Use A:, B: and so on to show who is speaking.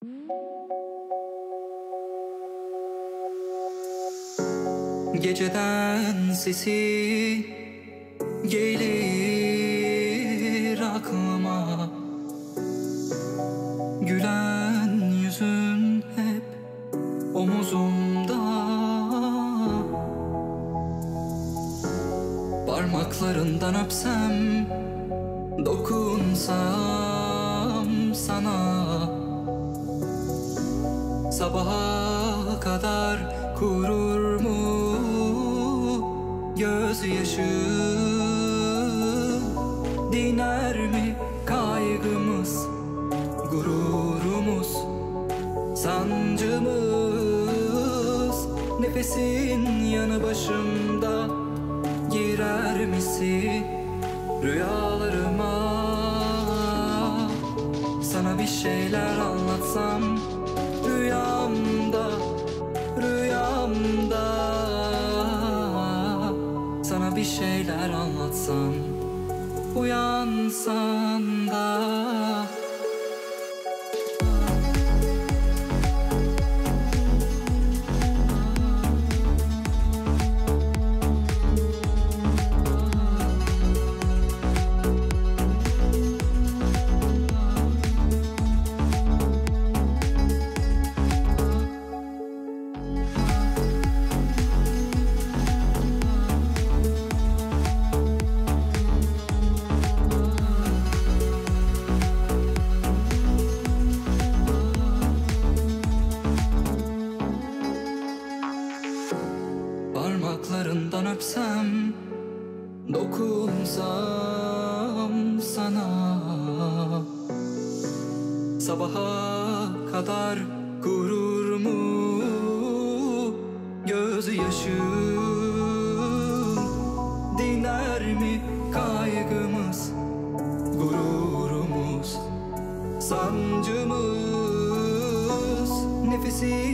A: Geceden sesi gelir aklıma, gülen yüzün hep omuzumda. Parmaklarından öpsem, dokunsam sana, sabaha kadar kurur mu gözyaşı? Diner mi kaygımız, gururumuz, sancımız? Nefesin yanı başımda, girer misin rüyalarıma? Sana bir şeyler anlatsam rüyamda, rüyamda. Sana bir şeyler anlatsam uyansan da. Parmaklarından öpsem, dokunsam sana, sabaha kadar kurur mu gözyaşı? Diner mi kaygımız, gururumuz, sancımız? Nefesin